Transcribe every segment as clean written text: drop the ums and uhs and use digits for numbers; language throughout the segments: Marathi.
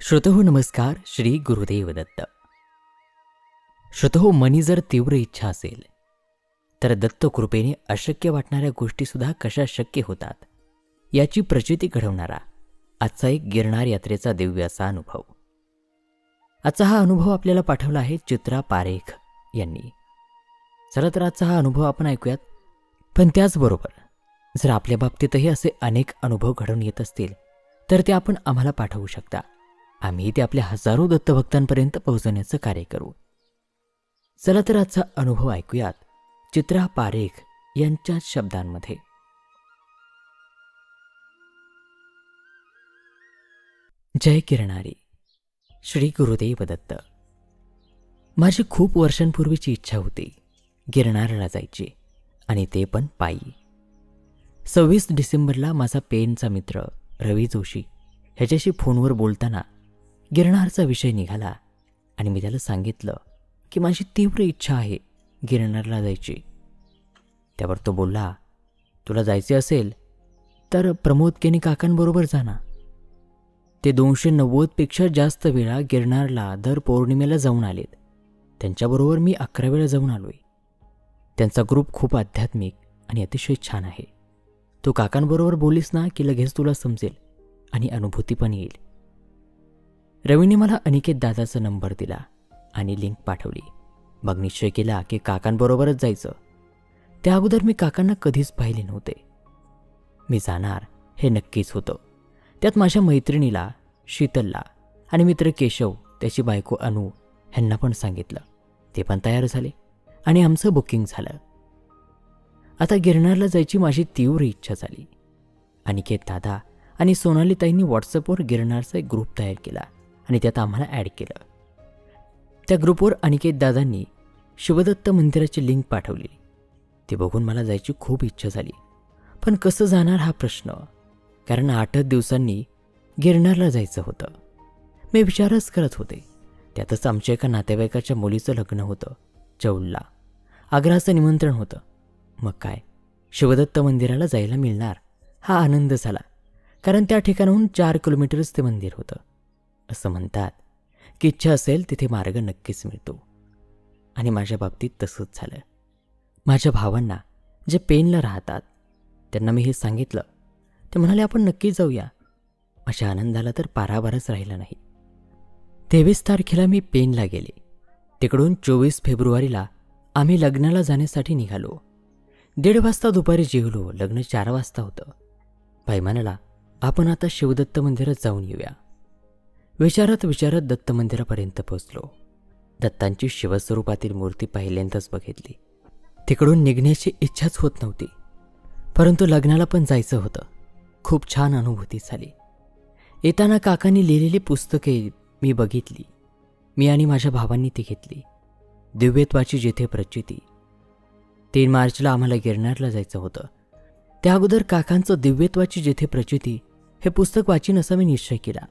श्रोतहो नमस्कार. श्री गुरुदेव दत्त. श्रोतहो, मनी जर तीव्र इच्छा असेल तर दत्त कृपेने अशक्य वाटणाऱ्या गोष्टीसुद्धा कशा शक्य होतात याची प्रचिती घडवणारा आजचा एक गिरनार यात्रेचा दिव्य असा अनुभव. आजचा हा अनुभव आपल्याला पाठवला आहे चित्रा पारेख यांनी. चला तर आजचा हा अनुभव आपण ऐकूयात. पण त्याचबरोबर जर आपल्या बाबतीतही असे अनेक अनुभव घडून येत असतील तर ते आपण आम्हाला पाठवू शकता. आम्ही ते आपल्या हजारो दत्तभक्तांपर्यंत पोहोचवण्याचं कार्य करू. चला तर आजचा अनुभव ऐकूयात चित्रा पारेख यांच्या शब्दांमध्ये. जय गिरणारी. श्री गुरुदेव दत्त. माझी खूप वर्षांपूर्वीची इच्छा होती गिरनारला जायची, आणि ते पण पायी. 26 डिसेंबरला माझा पेनचा मित्र रवी जोशी ह्याच्याशी फोनवर बोलताना गिरनारचा विषय निघाला आणि मी त्याला सांगितलं की माझी तीव्र इच्छा आहे गिरनारला जायची. त्यावर तो बोलला, तुला जायचे असेल तर प्रमोद केनी काकांबरोबर जाना. ते 290पेक्षा जास्त वेळा गिरनारला दर पौर्णिमेला जाऊन आलेत. त्यांच्याबरोबर मी 11 वेळा जाऊन आलोय. त्यांचा ग्रुप खूप आध्यात्मिक आणि अतिशय छान आहे. तू काकांबरोबर बोलीस ना की लगेच तुला समजेल आणि अनुभूती पण येईल. रवीने मला अनिकेत दादाचा नंबर दिला आणि लिंक पाठवली. मग निश्चय केला की काकांबरोबरच जायचं. त्या अगोदर मी काकांना कधीच पाहिले नव्हते. मी जाणार हे नक्कीच होतं. त्यात माझ्या मैत्रिणीला, शीतलला आणि मित्र केशव, त्याची बायको अनु ह्यांना पण सांगितलं. ते पण तयार झाले आणि आमचं बुकिंग झालं. आता गिरनारला जायची माझी तीव्र इच्छा झाली. अनिकेत दादा आणि सोनालीताईंनी व्हॉट्सअपवर गिरनारचा एक ग्रुप तयार केला आणि त्यात आम्हाला ॲड केलं. त्या ग्रुपवर अनिकेत दादांनी शिवदत्त मंदिराची लिंक पाठवली. ते बघून मला जायची खूप इच्छा झाली. पण कसं जाणार हा प्रश्न, कारण 8 दिवसांनी गिरनारला जायचं होतं. मी विचारच करत होते. त्यातच आमच्या एका नातेवाईकाच्या मुलीचं लग्न होतं चौलला. आग्राचं निमंत्रण होतं. मग काय, शिवदत्त मंदिराला जायला मिळणार हा आनंद झाला, कारण त्या ठिकाणाहून 4 किलोमीटरच ते मंदिर होतं. असं म्हणतात की इच्छा असेल तिथे मार्ग नक्कीच मिळतो, आणि माझ्या बाबतीत तसंच झालं. माझ्या भावांना जे पेनला राहतात त्यांना मी हे सांगितलं. ते म्हणाले आपण नक्की जाऊया. माझ्या आनंदाला तर पारावारच राहिला नाही. 23 तारखेला मी पेनला गेले. तिकडून 24 फेब्रुवारीला आम्ही लग्नाला जाण्यासाठी निघालो. 1:30 वाजता दुपारी जेवलो. लग्न 4 वाजता होतं. बाई म्हणाला, आपण आता शिवदत्त मंदिरात जाऊन येऊया. विचारत विचारत दत्त मंदिरापर्यंत पोहोचलो. दत्तांची शिवस्वरूपातील मूर्ती पहिल्यांदाच बघितली. तिकडून निघण्याची इच्छाच होत नव्हती, परंतु लग्नाला पण जायचं होतं. खूप छान अनुभूती झाली. येताना काकांनी लिहिलेली पुस्तके मी बघितली. मी आणि माझ्या भावांनी ती घेतली. दिव्यत्वाची जेथे प्रचिती. 3 मार्चला आम्हाला गिरनारला जायचं होतं. त्या अगोदर काकांचं दिव्यत्वाची जेथे प्रचिती हे पुस्तक वाचीन असा मी निश्चय केला.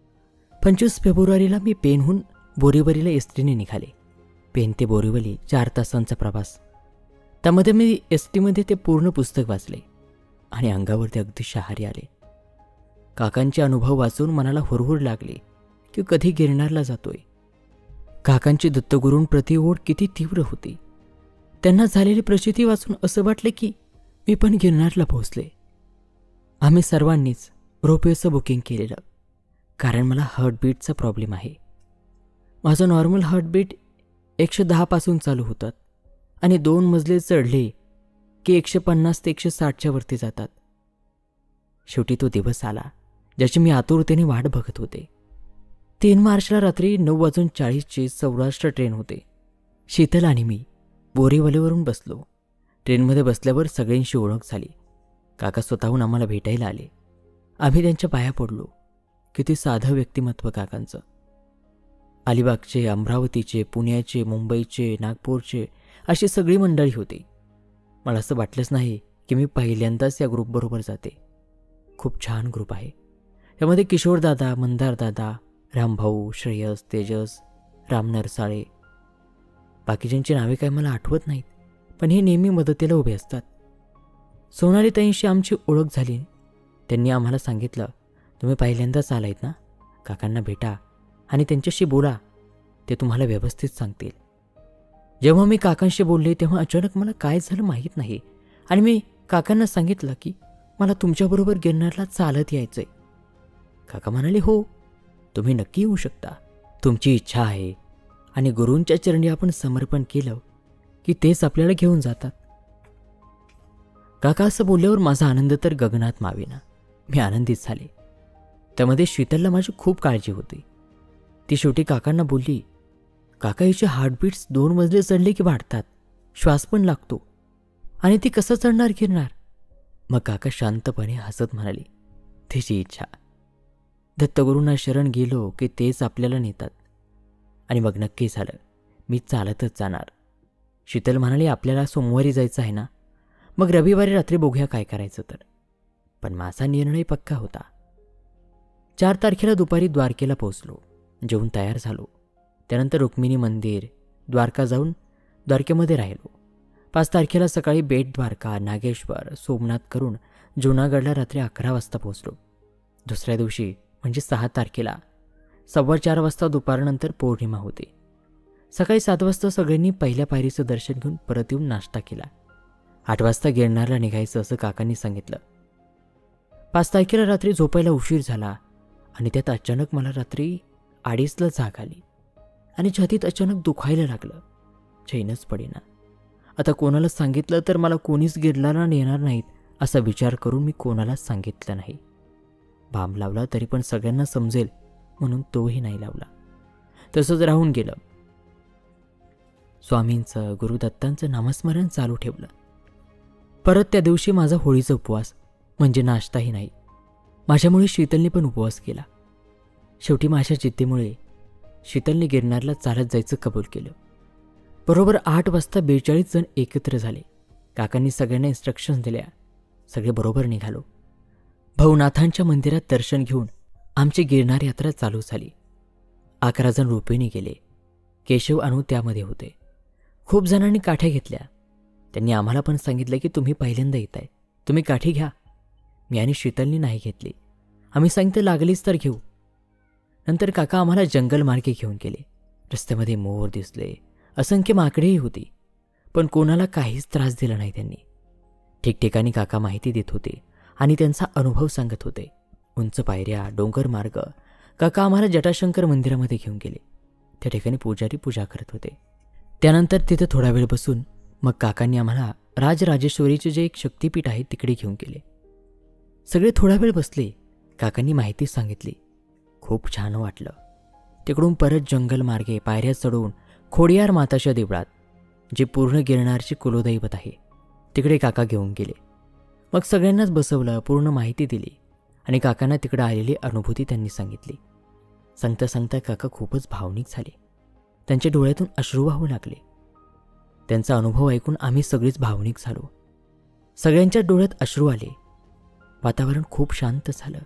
25 फेब्रुवारीला मी पेनहून बोरीवलीला एसटीने निघाले. पेन ते बोरीवली 4 तासांचा प्रवास. त्यामध्ये मी एसटीमध्ये ते पूर्ण पुस्तक वाचले आणि अंगावरती अगदी शहारी आले. काकांचे अनुभव वाचून मनाला हुरहुर लागली की कधी गिरनारला जातोय. काकांची दत्तगुरूंप्रती ओढ किती तीव्र होती. त्यांना झालेली प्रचिती वाचून असं वाटले की मी पण गिरनारला पोहोचले. आम्ही सर्वांनीच रोपवेचं बुकिंग केलेलं, कारण मला हार्टबीटचा प्रॉब्लेम आहे. माझं नॉर्मल हार्टबीट 110 पासून चालू होतात आणि 2 मजले चढले की 150 ते 160च्या वरती जातात. शेवटी तो दिवस आला ज्याची मी आतुरतेने वाट बघत होते. 3 मार्चला रात्री 9:40ची सौराष्ट्र ट्रेन होते. शीतल आणि मी बोरीवलीवरून बसलो. ट्रेनमध्ये बसल्यावर सगळ्यांशी ओळख झाली. काका स्वतःहून आम्हाला भेटायला आले. आम्ही त्यांच्या पाया पडलो. किती साधं व्यक्तिमत्व काकांचं. अलिबागचे, अमरावतीचे, पुण्याचे, मुंबईचे, नागपूरचे अशी सगळी मंडळी होती. मला असं वाटलंच नाही की मी पहिल्यांदाच या ग्रुपबरोबर जाते. खूप छान ग्रुप आहे. यामध्ये किशोरदादा, मंदारदादा, रामभाऊ, श्रेयस, तेजस, राम नरसाळे, बाकीच्यांची नावे काय मला आठवत नाहीत, पण हे नेहमी मदतीला उभे असतात. सोनालीताईंशी आमची ओळख झाली. त्यांनी आम्हाला सांगितलं, तुम्ही पहिल्यांदाच आलायत ना, काकांना भेटा आणि त्यांच्याशी बोला, ते तुम्हाला व्यवस्थित सांगतील. जेव्हा मी काकांशी बोलले तेव्हा अचानक मला काय झालं माहीत नाही आणि मी काकांना सांगितलं की मला तुमच्याबरोबर गिरनारला चालत यायचंय. काका म्हणाले, हो, तुम्ही नक्की येऊ शकता. तुमची इच्छा आहे आणि गुरूंच्या चरणी आपण समर्पण केलं की तेच आपल्याला घेऊन जातात. काका असं बोलल्यावर माझा आनंद तर गगनात मावेना. मी आनंदित झाले. त्यामध्ये शीतलला माझी खूप काळजी होती. ती शेवटी काकांना बोलली, काका हिचे हार्टबीट्स 2 मजले चढले की वाढतात, श्वास पण लागतो आणि ती कसं चढणार गिरणार. मग काका शांतपणे हसत म्हणाले, तिची इच्छा. दत्तगुरूंना शरण गेलो की तेच आपल्याला नेतात. आणि मग नक्की झालं, मी चालतच जाणार. शीतल म्हणाली, आपल्याला सोमवारी जायचं आहे ना, मग रविवारी रात्री बघूया काय करायचं तर. पण माझा निर्णय पक्का होता. 4 तारखेला दुपारी द्वारकेला पोहोचलो. जेवून तयार झालो. त्यानंतर रुक्मिणी मंदिर, द्वारका जाऊन द्वारकेमध्ये राहिलो. 5 तारखेला सकाळी बेट द्वारका, नागेश्वर, सोमनाथ करून जुनागडला रात्री 11 वाजता पोहोचलो. दुसऱ्या दिवशी म्हणजे 6 तारखेला 4:15 वाजता दुपारनंतर पौर्णिमा होती. सकाळी 7 वाजता सगळ्यांनी पहिल्या पायरीचं दर्शन घेऊन परत येऊन नाश्ता केला. 8 वाजता गिरनारला निघायचं असं काकांनी सांगितलं. 5 तारखेला रात्री झोपायला उशीर झाला आणि त्यात अचानक मला रात्री 2:30ला जाग आली आणि छातीत अचानक दुखायला लागलं. चैनच पडेना. आता कोणाला सांगितलं तर मला कोणीच गिरनारला नेणार नाहीत असा विचार करून मी कोणालाच सांगितलं नाही. बाम लावला तरी पण सगळ्यांना समजेल म्हणून तोही नाही लावला. तसंच राहून गेलं. स्वामींचं, गुरुदत्तांचं नामस्मरण चालू ठेवलं. परत त्या दिवशी माझा होळीचा उपवास म्हणजे नाश्ताही नाही. माझ्यामुळे शीतलने पण उपवास केला. शेवटी माझ्या जिद्दीमुळे शीतलने गिरनारला चालत जायचं कबूल केलं. बरोबर 8 वाजता 42 जण एकत्र झाले. काकांनी सगळ्यांना इन्स्ट्रक्शन्स दिल्या. सगळे बरोबर निघालो. भवनाथांच्या मंदिरात दर्शन घेऊन आमची गिरनार यात्रा चालू झाली. 11 जण रोपेने गेले. केशव अनु त्यामध्ये होते. खूप जणांनी काठ्या घेतल्या. त्यांनी आम्हाला पण सांगितलं की तुम्ही पहिल्यांदा येत आहे, तुम्ही काठी घ्या. मी आणि शीतलनी नाही घेतली. आम्ही सांगितलं लागलीच तर घेऊ. नंतर काका आम्हाला जंगल मार्गे घेऊन गेले. रस्त्यामध्ये मोर दिसले, असंख्य माकडेही होती, पण कोणाला काहीच त्रास दिला नाही त्यांनी. ठिकठिकाणी काका माहिती देत होते आणि त्यांचा अनुभव सांगत होते. उंच पायऱ्या, डोंगर मार्ग. काका आम्हाला जटाशंकर मंदिरामध्ये घेऊन गेले. त्या ठिकाणी पुजारी पूजा करत होते. त्यानंतर तिथे थोडा वेळ बसून मग काकांनी आम्हाला राजराजेश्वरीचे जे एक शक्तिपीठ आहे तिकडे घेऊन गेले. सगळे थोडा वेळ बसले. काकांनी माहिती सांगितली. खूप छान वाटलं. तिकडून परत जंगल मार्गे पायऱ्या चढून खोडियार माताच्या देवळात, जे पूर्ण गिरनारचे कुलदैवत आहे, तिकडे काका घेऊन गेले. मग सगळ्यांनाच बसवलं, पूर्ण माहिती दिली आणि काकांना तिकडे आलेली अनुभूती त्यांनी सांगितली. सांगता सांगता काका खूपच भावनिक झाले. त्यांच्या डोळ्यातून अश्रू वाहू लागले. त्यांचा अनुभव ऐकून आम्ही सगळीच भावनिक झालो. सगळ्यांच्या डोळ्यात अश्रू आले. वातावरण खूप शांत झालं.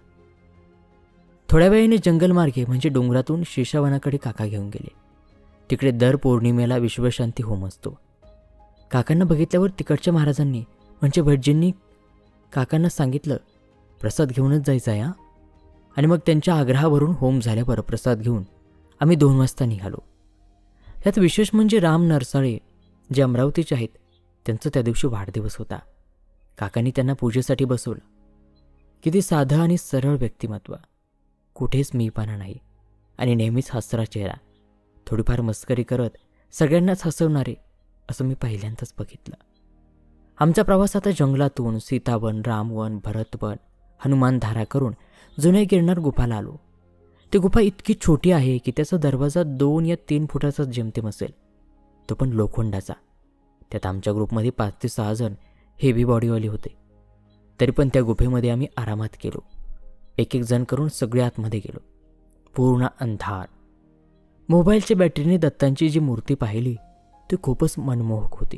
थोड्या वेळाने जंगलमार्गे म्हणजे डोंगरातून शेषावनाकडे काका घेऊन गेले. तिकडे दर पौर्णिमेला विश्वशांती होम असतो. काकांना बघितल्यावर तिकडच्या महाराजांनी म्हणजे भटजींनी काकांना सांगितलं, प्रसाद घेऊनच जायचा आहे. आणि मग त्यांच्या आग्रहावरून होम झाल्यावर प्रसाद घेऊन आम्ही 2 वाजता निघालो. यात विशेष म्हणजे राम नरसाळे जे अमरावतीचे आहेत, त्यांचा त्या दिवशी वाढदिवस होता. काकांनी त्यांना पूजेसाठी बसवलं. किती साधं आणि सरळ व्यक्तिमत्व, कुठेच मीपणा नाही आणि नेहमीच हसरा चेहरा. थोडीफार मस्करी करत सगळ्यांनाच हसवणारे असं मी पहिल्यांदाच बघितलं. आमचा प्रवास आता जंगलातून सीतावन, रामवन, भरतवन, हनुमानधारा करून जुन्या गिरनार गुफाला आलो. ती गुफा इतकी छोटी आहे की त्याचा दरवाजा 2 या 3 फुटाचा जेमतेम असेल, तो पण लोखंडाचा. त्यात आमच्या ग्रुपमध्ये 5 ते 6 जण हेवी बॉडीवाले होते. तरी पण त्या गुफेमध्ये आम्ही आरामात गेलो. एक जण करून सगळे आतमध्ये गेलो. पूर्ण अंधार. मोबाईलच्या बॅटरीने दत्तांची जी मूर्ती पाहिली ती खूपच मनमोहक होती.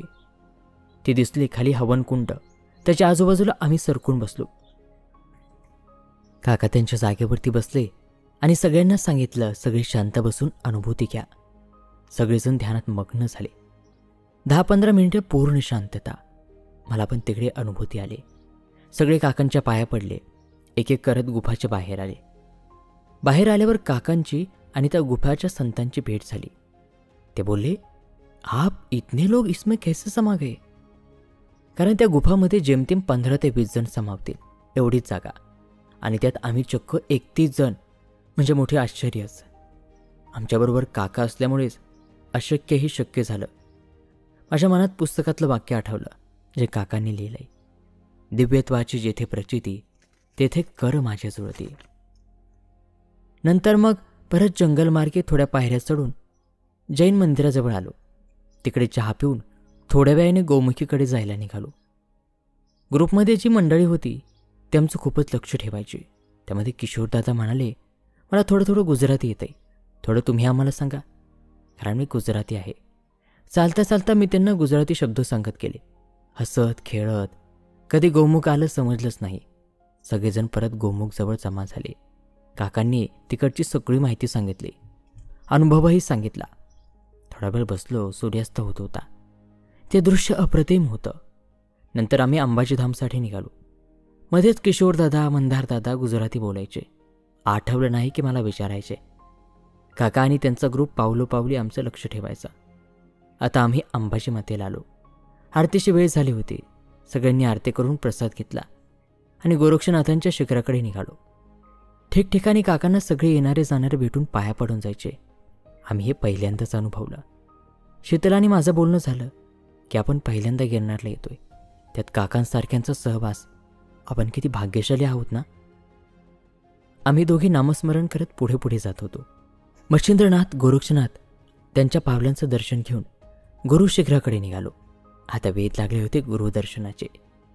ती दिसली खाली हवनकुंड. त्याच्या आजूबाजूला आम्ही सरकून बसलो. काका त्यांच्या जागेवरती बसले आणि सगळ्यांना सांगितलं, सगळे शांत बसून अनुभूती घ्या. सगळेजण ध्यानात मग्न झाले. 10-15 मिनिटे पूर्ण शांतता. मला पण तिकडे अनुभूती आली. सगळे काकांच्या पाया पडले. एक करत गुफाच्या बाहेर आले. बाहेर आल्यावर काकांची आणि त्या गुफाच्या संतांची भेट झाली. ते बोलले, आप इतने लोग इसमें कैसे समा गए? कारण त्या गुफामध्ये जेमतेम 15 ते 20 जण समावतील एवढीच जागा, आणि त्यात आम्ही चक्क 31 जण, म्हणजे मोठे आश्चर्यच. आमच्याबरोबर काका असल्यामुळेच अशक्यही शक्य झालं. माझ्या मनात पुस्तकातलं वाक्य आठवलं जे काकांनी लिहिलंय, दिव्यत्वाची जेथे प्रचिती तेथे कर माझ्या जुळती. नंतर मग परत जंगलमार्गे थोड्या पायऱ्या चढून जैन मंदिराजवळ आलो. तिकडे चहा पिऊन थोड्या वेळाने गोमुखीकडे जायला निघालो. ग्रुपमध्ये जी मंडळी होती ते आमचं खूपच लक्ष ठेवायची. त्यामध्ये किशोरदादा म्हणाले, मला थोडं थोडं गुजराती येतंय, थोडं तुम्ही आम्हाला सांगा, कारण मी गुजराती आहे. चालता चालता मी त्यांना गुजराती शब्द सांगत गेले, हसत खेळत. कधी गोमुख आलं समजलंच नाही. सगळेजण परत गोमुखजवळ जमा झाले. काकांनी तिकडची सगळी माहिती सांगितली, अनुभवही सांगितला. थोडा वेळ बसलो. सूर्यास्त होत होता. ते दृश्य अप्रतिम होतं. नंतर आम्ही अंबाजी धामसाठी निघालो. मध्येच किशोरदादा, मंदारदादा गुजराती बोलायचे. आठवलं नाही की मला विचारायचे. काका आणि त्यांचा ग्रुप पावलोपावली आमचं लक्ष ठेवायचा. आता आम्ही अंबाजी मातेला आलो. आरतीची वेळ झाली होती. सगळ्यांनी आरती करून प्रसाद घेतला आणि गोरक्षनाथांच्या शिखराकडे निघालो. ठिकठिकाणी काकांना सगळे येणारे जाणारे भेटून पाया पडून जायचे. आम्ही हे पहिल्यांदाच अनुभवलं. शीतलाने माझं बोलणं झालं की आपण पहिल्यांदा गिरनारला येतोय, त्यात काकांसारख्यांचा सहवास. आपण किती भाग्यशाली आहोत ना. आम्ही दोघे नामस्मरण करत पुढे पुढे जात होतो. मच्छिंद्रनाथ, गोरक्षनाथ त्यांच्या पावलांचं दर्शन घेऊन गुरु शिखराकडे निघालो. आता वेध लागले होते गुरुदर्शनाचे.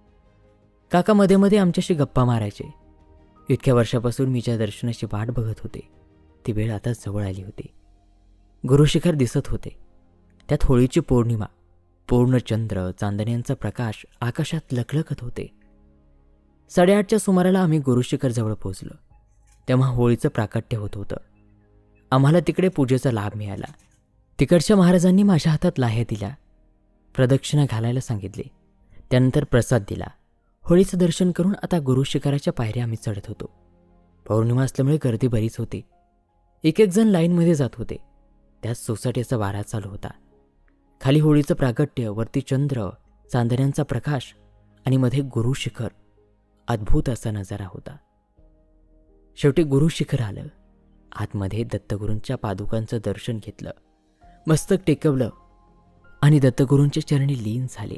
काका मध्ये मध्ये आमच्याशी गप्पा मारायचे. इतक्या वर्षापासून मी ज्या दर्शनाची वाट बघत होते ती वेळ आता जवळ आली होती. गुरुशिखर दिसत होते. त्यात होळीची पौर्णिमा, पूर्ण चंद्र, चांदण्यांचा प्रकाश आकाशात लखलखत होते. 8:30च्या सुमाराला आम्ही गुरुशिखरजवळ पोहोचलो. तेव्हा होळीचं प्राकट्य होत होतं. आम्हाला तिकडे पूजेचा लाभ मिळाला. तिकडच्या महाराजांनी माझ्या हातात लाह्या दिल्या, प्रदक्षिणा घालायला सांगितले, त्यानंतर प्रसाद दिला. होळीचं दर्शन करून आता गुरुशिखराच्या पायऱ्या आम्ही चढत होतो. पौर्णिमा असल्यामुळे गर्दी बरीच होती. एक एक जण लाईनमध्ये जात होते. त्यात सोसाट्याचा वारा चालू होता. खाली होळीचं प्रागट्य, वरती चंद्र, चांदण्यांचा प्रकाश आणि मध्ये गुरुशिखर. अद्भुत असा नजारा होता. शेवटी गुरुशिखर आलं. आतमध्ये दत्तगुरूंच्या पादुकांचं दर्शन घेतलं, मस्तक टेकवलं आणि दत्तगुरूंच्या चरणी लीन झाले.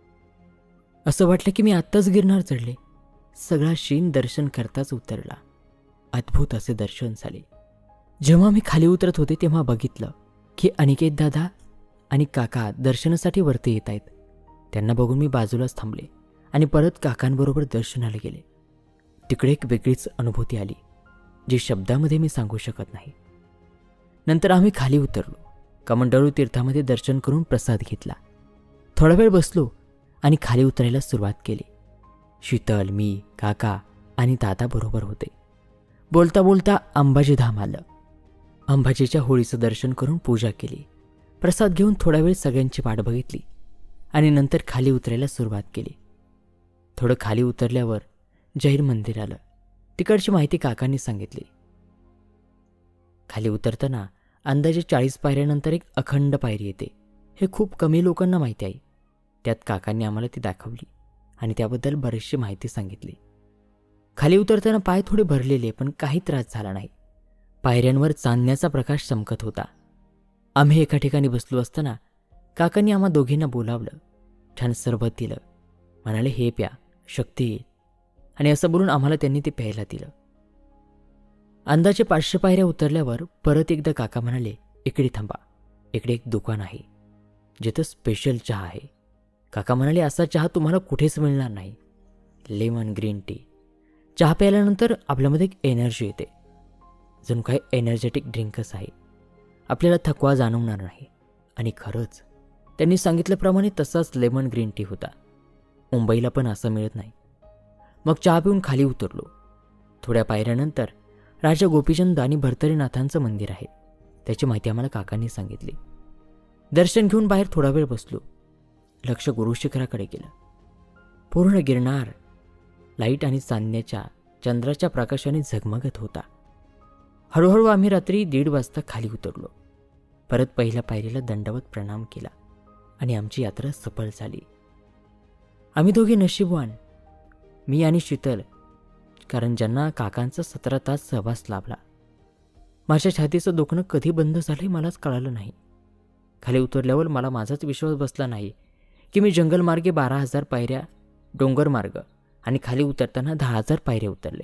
असं वाटलं की मी आत्ताच गिरनार चढले. सगळा शीन दर्शन करताच उतरला. अद्भुत असे दर्शन झाले. जेव्हा मी खाली उतरत होते तेव्हा बघितलं की अनिकेत दादा आणि काका दर्शनासाठी वरती येत आहेत. त्यांना बघून मी बाजूलाच थांबले आणि परत काकांबरोबर दर्शनाला गेले. तिकडे एक वेगळीच अनुभूती आली जी शब्दामध्ये मी सांगू शकत नाही. नंतर आम्ही खाली उतरलो. कमंडळू तीर्थामध्ये दर्शन करून प्रसाद घेतला. थोडा वेळ बसलो आणि खाली उतरायला सुरुवात केली. शीतल, मी, काका आणि दादा बरोबर होते. बोलता बोलता अंबाजी धाम आलं. अंबाजीच्या होळीचं दर्शन करून पूजा केली. प्रसाद घेऊन थोडा वेळ सगळ्यांची वाट बघितली आणि नंतर खाली उतरायला सुरुवात केली. थोडं खाली उतरल्यावर जैन मंदिर आलं. तिकडची माहिती काकांनी सांगितली. खाली उतरताना अंदाजे 40 पायऱ्यानंतर एक अखंड पायरी येते. हे खूप कमी लोकांना माहिती आहे. त्यात काकांनी आम्हाला ती दाखवली आणि त्याबद्दल बरीचशी माहिती सांगितली. खाली उतरताना पाय थोडे भरलेले, पण काही त्रास झाला नाही. पायऱ्यांवर चांदण्याचा प्रकाश चमकत होता. आम्ही एका ठिकाणी बसलो असताना काकांनी आम्हा दोघींना बोलावलं. छान सरबत दिलं. म्हणाले, हे प्या, शक्ती येईल. आणि असं बोलून आम्हाला त्यांनी ते प्यायला दिलं. अंदाजे 500 पायऱ्या उतरल्यावर परत एकदा काका म्हणाले, इकडे थांबा, इकडे एक दुकान आहे जिथं स्पेशल चहा आहे. काका म्हणाले, असा चहा तुम्हाला कुठेच मिळणार नाही. Lemon green tea. चहा प्यायल्यानंतर आपल्यामध्ये एक एनर्जी येते, जणू काही एनर्जेटिक ड्रिंकच आहे. आपल्याला थकवा जाणवणार नाही. आणि खरंच त्यांनी सांगितल्याप्रमाणे तसाच लेमन ग्रीन टी होता. मुंबईला पण असं मिळत नाही. मग चहा पिऊन खाली उतरलो. थोड्या पायऱ्यानंतर राजा गोपीचंद आणि भर्तरीनाथांचं मंदिर आहे. त्याची माहिती आम्हाला काकांनी सांगितली. दर्शन घेऊन बाहेर थोडा वेळ बसलो. लक्ष गुरुशिखराकडे गेलं. पूर्ण गिरनार लाईट आणि चांदण्याच्या, चंद्राच्या प्रकाशाने झगमगत होता. हळूहळू आम्ही रात्री 1:30 वाजता खाली उतरलो. परत पहिल्या पायरीला दंडवत प्रणाम केला आणि आमची यात्रा सफल झाली. आम्ही दोघे नशीबवान, मी आणि शीतल, कारण ज्यांना काकांचा 17 तास सहवास लाभला. माझ्या छातीचं दुखणं कधी बंद झालंय मलाच कळालं नाही. खाली उतरल्यावर मला माझाच विश्वास बसला नाही की मी जंगलमार्गे 12,000 पायऱ्या, डोंगरमार्ग आणि खाली उतरताना 10,000 पायऱ्या उतरले.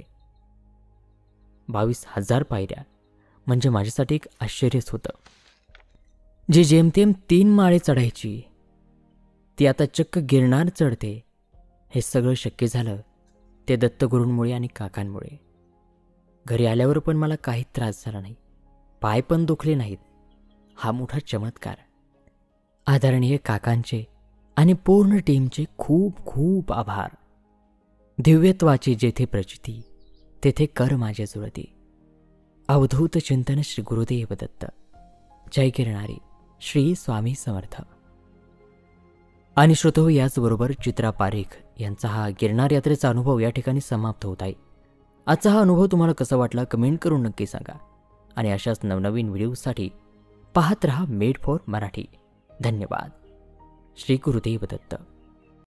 22,000 पायऱ्या म्हणजे माझ्यासाठी एक आश्चर्यच होतं. जी जेमतेम 3 माळे चढायची ती आता चक्क गिरनार चढते. हे सगळं शक्य झालं ते दत्तगुरूंमुळे आणि काकांमुळे. घरी आल्यावर पण मला काही त्रास झाला नाही, पाय पण दुखले नाहीत. हा मोठा चमत्कार. आदरणीय काकांचे आणि पूर्ण टीमचे खूप खूप आभार. दिव्यत्वाची जेथे प्रचिती तेथे कर माझ्या जुळती. अवधूत चिंतन श्री गुरुदेव दत्त. जय गिरणारी. श्री स्वामी समर्थ. आणि श्रोतो, याचबरोबर चित्रा पारेख यांचा हा गिरनार यात्रेचा अनुभव या ठिकाणी समाप्त होत आहे. आजचा हा अनुभव तुम्हाला कसा वाटला कमेंट करून नक्की सांगा. आणि अशाच नवनवीन व्हिडिओसाठी पाहत रहा मेड फॉर मराठी. धन्यवाद. श्री गुरुदेव दत्त.